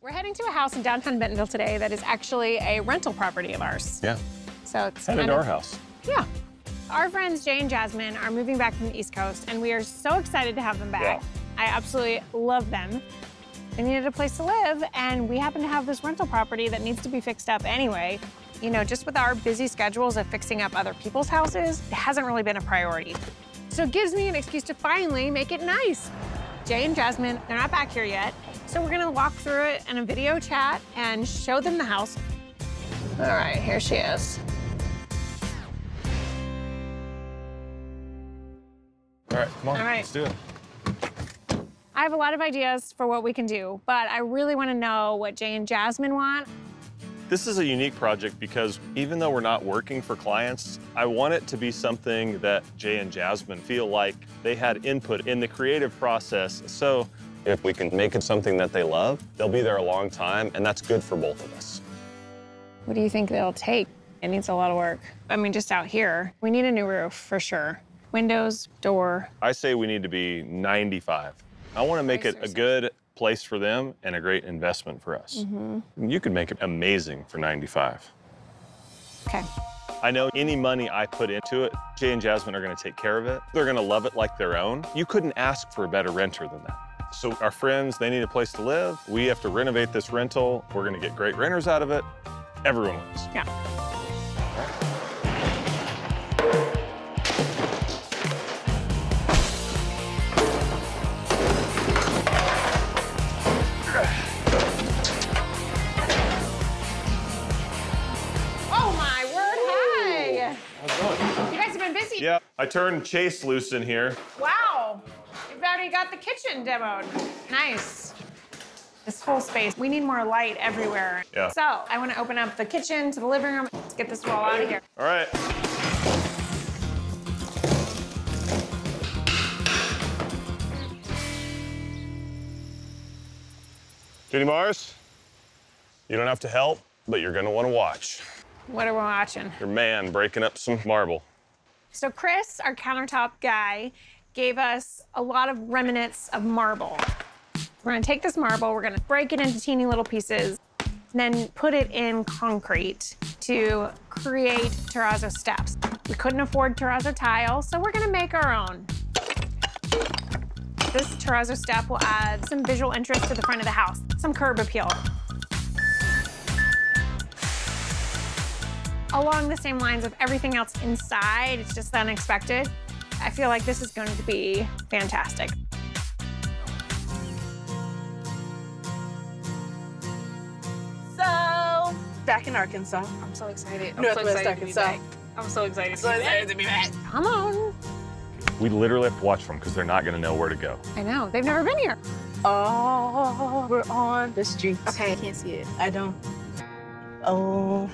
We're heading to a house in downtown Bentonville today that is actually a rental property of ours. Yeah. So it's Headed to our house. Yeah. Our friends Jay and Jasmine are moving back from the East Coast, and we are so excited to have them back. Yeah. I absolutely love them. They needed a place to live, and we happen to have this rental property that needs to be fixed up anyway. You know, just with our busy schedules of fixing up other people's houses, it hasn't really been a priority. So it gives me an excuse to finally make it nice. Jay and Jasmine, they're not back here yet, so we're gonna walk through it in a video chat and show them the house. All right, here she is. All right, come on, All right. let's do it. I have a lot of ideas for what we can do, but I really want to know what Jay and Jasmine want. This is a unique project because even though we're not working for clients, I want it to be something that Jay and Jasmine feel like they had input in the creative process. So if we can make it something that they love, they'll be there a long time, and that's good for both of us. What do you think they'll take? It needs a lot of work. I mean, just out here, we need a new roof for sure. Windows, door. I say we need to be 95. I want to make it a good place for them and a great investment for us. You could make it amazing for 95. Okay. I know any money I put into it, Jay and Jasmine are going to take care of it. They're going to love it like their own. You couldn't ask for a better renter than that. So our friends, they need a place to live. We have to renovate this rental. We're going to get great renters out of it. Everyone wins. Yeah. Yeah, I turned Chase loose in here. Wow, you've already got the kitchen demoed. Nice. This whole space, we need more light everywhere. Yeah. So I want to open up the kitchen to the living room. Let's get this wall out of here. All right. Judy Mars, you don't have to help, but you're gonna want to watch. What are we watching? Your man breaking up some marble. So Chris, our countertop guy, gave us a lot of remnants of marble. We're gonna take this marble, we're gonna break it into teeny little pieces, then put it in concrete to create terrazzo steps. We couldn't afford terrazzo tile, so we're gonna make our own. This terrazzo step will add some visual interest to the front of the house, some curb appeal. Along the same lines of everything else inside, it's just unexpected. I feel like this is going to be fantastic. So, back in Arkansas. I'm so excited. Northwest Arkansas. I'm so excited. So excited to be back. Come on. We literally have to watch them because they're not gonna know where to go. I know, they've never been here. Oh, we're on the street. Okay, I can't see it. I don't. Oh.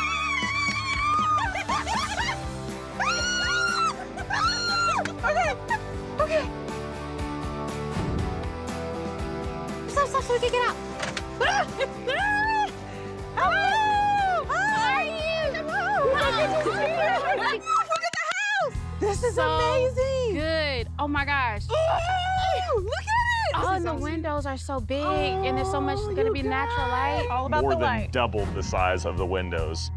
Okay. Stop so we can get out. Hello! How are you? Look at the house! This is So amazing! Good. Oh my gosh. Oh, look at it! Oh, and the windows are so big, and there's so much gonna be natural light. All about More the than light. double the size of the windows.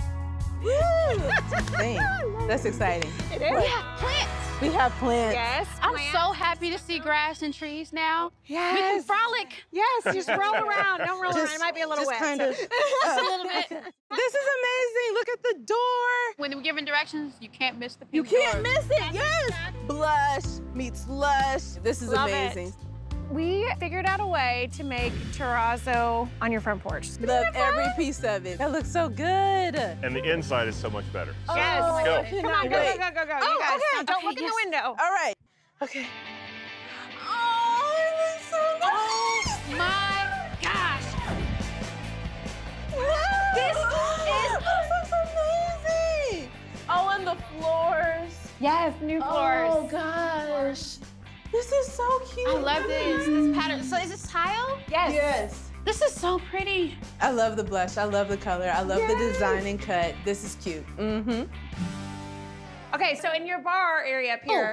That's exciting. It is? Yeah, plants. We have plants. Yes. I'm plants. so happy to see grass and trees now. Yes. We can frolic. Yes, just roll around. Don't roll around. It might be a little Just wet. kind of. Just a little bit. This is amazing. Look at the door. When we're giving directions, you can't miss the You pink can't door. miss it. Yes. Blush meets lush. This is Love amazing. it. We figured out a way to make terrazzo on your front porch. Love every piece of it. That looks so good. And the inside is so much better. Yes. Oh, Go. I Come on, cannot go, wait. go, go, go, go. Oh, You guys, okay. now don't look Okay, in the window. All right. Okay. Oh, it looks so nice. Oh my gosh. This looks amazing. Oh, and the floors. Yes, new floors. Oh gosh. This is so cute. I love this. This pattern. So is this tile? Yes. Yes. This is so pretty. I love the blush. I love the color. I love the design and cut. This is cute. Mm-hmm. Okay, so in your bar area up here, Oh. so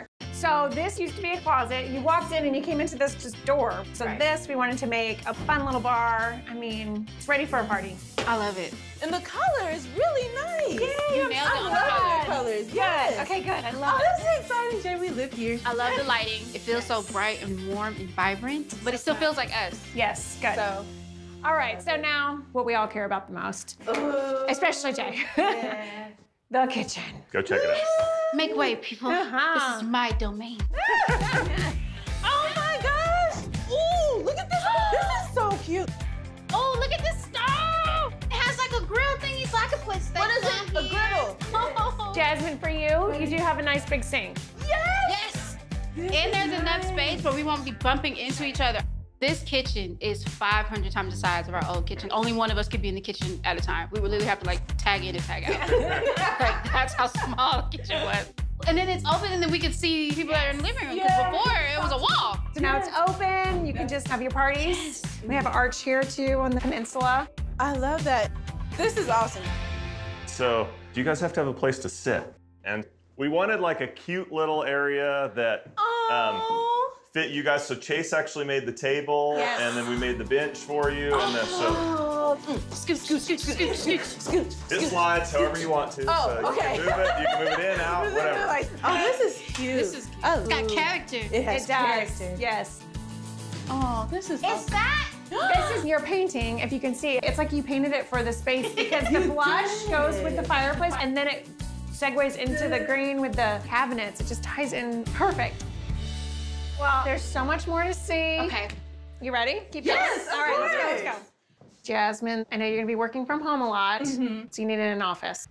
So this used to be a closet. You walked in and you came into this just door. So this, we wanted to make a fun little bar. I mean, it's ready for a party. I love it. And the color is really nice. You nailed it on the colors. Yes. Okay, good. I love Oh, it. this is exciting, Jay. We live here. I love the lighting. It feels so bright and warm and vibrant, but it still feels like us. Yes, good. So, All right, so now what we all care about the most, especially Jay, yeah. the kitchen. Go check it out. Make way, people. This is my domain. Oh my gosh. Ooh, look at this. This is so cute. Oh, look at this stove. It has like a grill thingy so I can put steaks What is it? on A here. griddle. Oh. Jasmine, for you, you do have a nice big sink. Yes. And there's enough space where we won't be bumping into each other. This kitchen is 500 times the size of our old kitchen. Only one of us could be in the kitchen at a time. We would literally have to like tag in and tag out. Like that's how small the kitchen was. And then it's open and then we could see people that are in the living room. Because before it was a wall. So now it's open, you can just have your parties. We have an arch here too on the peninsula. I love that. This is awesome. So you guys have to have a place to sit. And we wanted like a cute little area that fit you guys. So Chase actually made the table, and then we made the bench for you. And then Scoot, scoot, scoot, scoot, scoot, scoot. it slides however you want to. Oh, so okay. You can move it, you can move it in, out, whatever. Oh, this is cute. This is cute. It's got character. It has It does, character. yes. Oh, this is awesome. that? This is your painting, if you can see. It's like you painted it for the space because the blush goes with the fireplace and then it segues into the green with the cabinets. It just ties in perfect. Well, there's so much more to see. Okay. You ready? Keep going. Yes, All right, let's go, course. let's go. Jasmine, I know you're gonna be working from home a lot, so you need an office.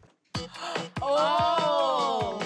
Oh.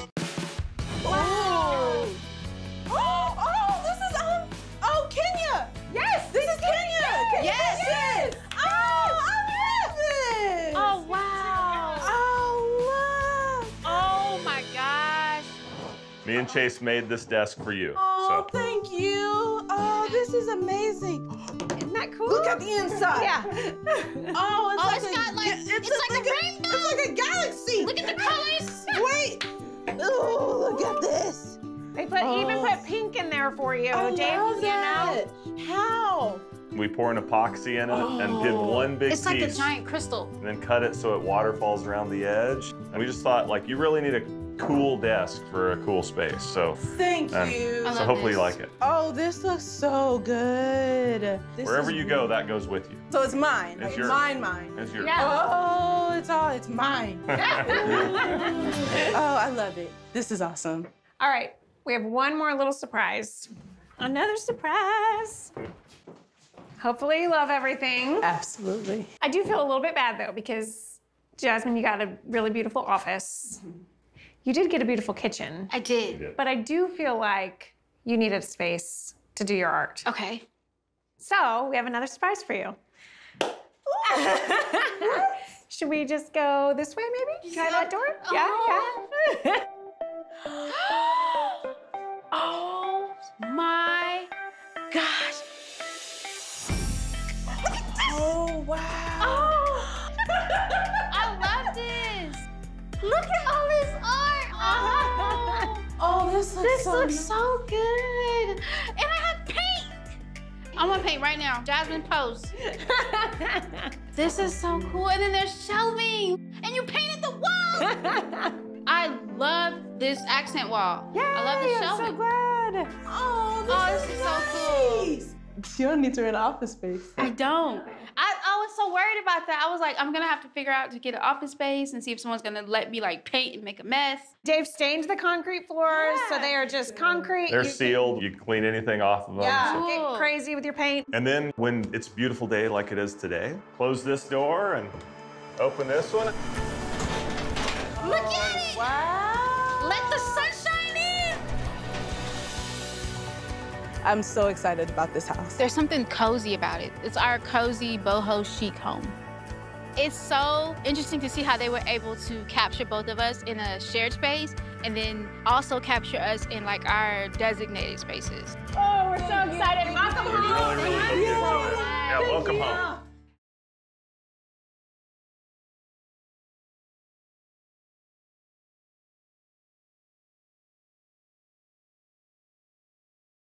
Oh. Oh, this is oh, Kenya. Yes, this is Kenya. Yes. Oh, I love this. Oh, wow. Oh, love. Oh, my gosh. Me and Chase made this desk for you. Oh, So thank you. Oh, this is amazing. Isn't that cool? Look at the inside. Yeah. Oh, Oh, it's got like, it's like a rainbow. It's like a galaxy. Look at the colors. Wait. Oh, look at this. They even put pink in there for you, I Dave. love You that. know? How? we pour an epoxy in it and did one big It's piece. like a giant crystal. And then cut it so it waterfalls around the edge. And we just thought, like, you really need a cool desk for a cool space. So, Thank and you. I so love hopefully you this. like it. Oh, this looks so good. This Wherever is you go, that goes with you. So it's mine. It's It's yours. mine. It's yours. Oh, it's mine. Oh, I love it. This is awesome. All right, we have one more little surprise. Another surprise. Hopefully you love everything. Absolutely. I do feel a little bit bad though, because Jasmine, you got a really beautiful office. You did get a beautiful kitchen, I did. but I do feel like you needed space to do your art. Okay. So we have another surprise for you. Should we just go this way maybe? Try that door? Yeah. Oh my gosh. Oh, wow. Oh, I love this. Look at all this art. Oh, Oh, this looks so looks nice. so good. And I have paint. I want to paint right now. Jasmine pose. This is so cool. And then there's shelving. And you painted the wall. I love this accent wall. I love the I'm shelving. so glad. Oh, this is so cool. nice. You don't need to rent office space. I don't. I was so worried about that. I was like, I'm gonna have to figure out to get an office space and see if someone's gonna let me like paint and make a mess. Dave stained the concrete floors, so they are just concrete. They're You- sealed. You can clean anything off of them. Yeah, So- Cool. get crazy with your paint. And then when it's a beautiful day like it is today, close this door and open this one. Look at it! Wow. Let the sunshine in! I'm so excited about this house. There's something cozy about it. It's our cozy Boho-Chic home. It's so interesting to see how they were able to capture both of us in a shared space and then also capture us in like our designated spaces. Oh,